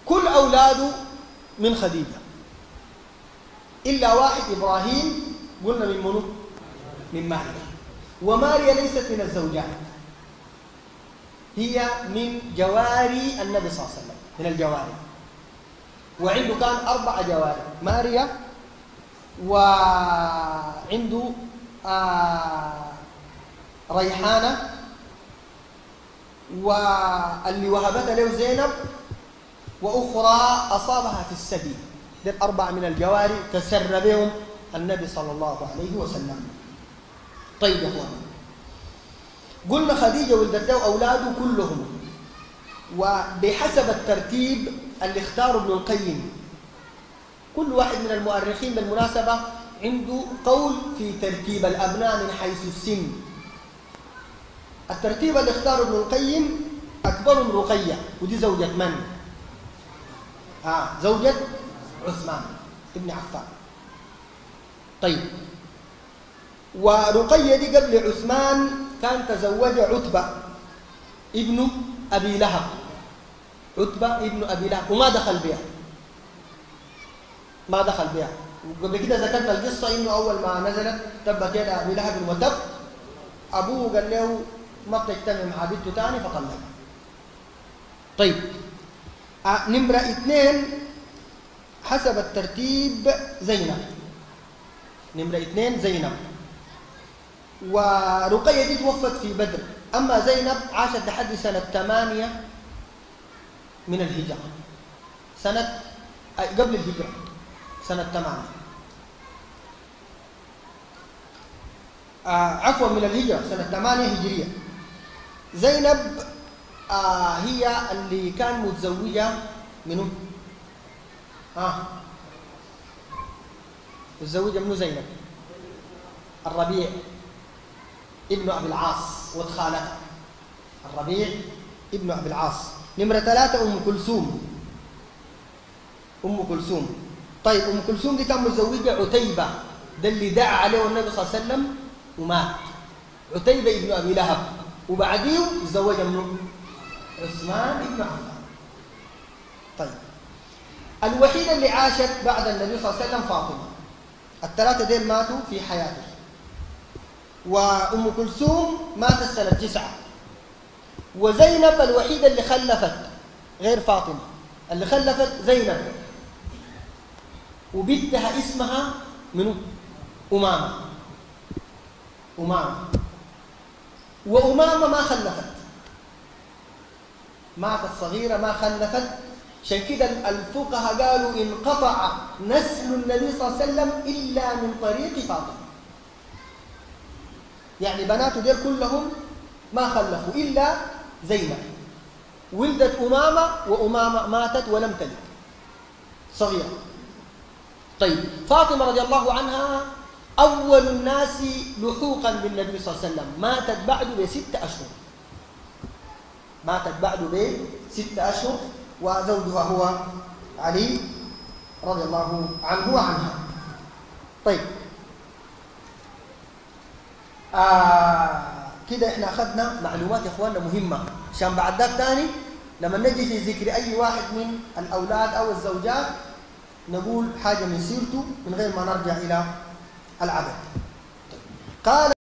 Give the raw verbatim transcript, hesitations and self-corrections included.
كل أولاده من خديجة إلا واحد إبراهيم قلنا من منو؟ من ماريا. وماريا ليست من الزوجات، هي من جواري النبي صلى الله عليه وسلم، من الجواري. وعنده كان أربع جواري: ماريا، وعنده آه ريحانة، واللي وهبتها له زينب، وأخرى أصابها في السبي. دي الأربعة من الجواري تسر بهم النبي صلى الله عليه وسلم. طيب يا أخوان، قلنا خديجة ولدت له أولاده كلهم، وبحسب الترتيب اللي اختاره ابن القيم. كل واحد من المؤرخين بالمناسبة عنده قول في ترتيب الأبناء من حيث السن. الترتيب اللي اختاره ابن القيم: أكبرهم رقية، ودي زوجة من؟ آه زوجة عثمان ابن عفان. طيب، ورقية دي قبل عثمان كان تزوج عتبة ابن أبي لهب، عتبة ابن أبي لهب، وما دخل بها، ما دخل بها. وقبل كده ذكرنا القصة إنه أول ما نزلت تبت يد أبي لهب وتب، أبوه قال له ما بتجتمع مع بنته تاني فطلقها. طيب، آه نمرة اثنين حسب الترتيب زينب، نمرة اثنين زينب. ورقية دي توفت في بدر، أما زينب عاشت لحد سنة ثمانية من الهجرة، سنة قبل الهجرة سنة ثمانية، آه عفوا من الهجرة سنة ثمانية هجرية. زينب آه هي اللي كان متزوجة منه، آه متزوجة منه زينب الربيع ابن أبي العاص وخالته، الربيع ابن أبي العاص. نمرة ثلاثة أم كلثوم، أم كلثوم. طيب، أم كلثوم دي كان متزوجة عتيبة، ده اللي دعا عليه النبي صلى الله عليه وسلم ومات، عتيبة ابن أبي لهب. وبعديه تزوج منه عثمان ابن عفان. طيب، الوحيدة اللي عاشت بعد النبي صلى الله عليه وسلم فاطمة. الثلاثة ديل ماتوا في حياته. وأم كلثوم ماتت سنة تسعة. وزينب الوحيدة اللي خلفت غير فاطمة، اللي خلفت زينب، وبنتها اسمها منو؟ أمامة. أمامة. وأمامة ما خلفت، ماتت صغيرة ما خلفت. عشان كده الفقهاء قالوا انقطع نسل النبي صلى الله عليه وسلم إلا من طريق فاطمة. يعني بناته دير كلهم ما خلفوا إلا زينب، ولدت أمامة، وأمامة ماتت ولم تلد، صغيرة. طيب، فاطمة رضي الله عنها أول الناس لحوقا بالنبي صلى الله عليه وسلم، ماتت بعده بست أشهر، ماتت بعده بست أشهر، وزوجها هو علي رضي الله عنه وعنها. طيب، آه كده احنا أخذنا معلومات يا إخواننا مهمة، عشان بعد ذاك تاني لما نجي في ذكر أي واحد من الأولاد أو الزوجات نقول حاجة من سيرته من غير ما نرجع إلى العدد. قال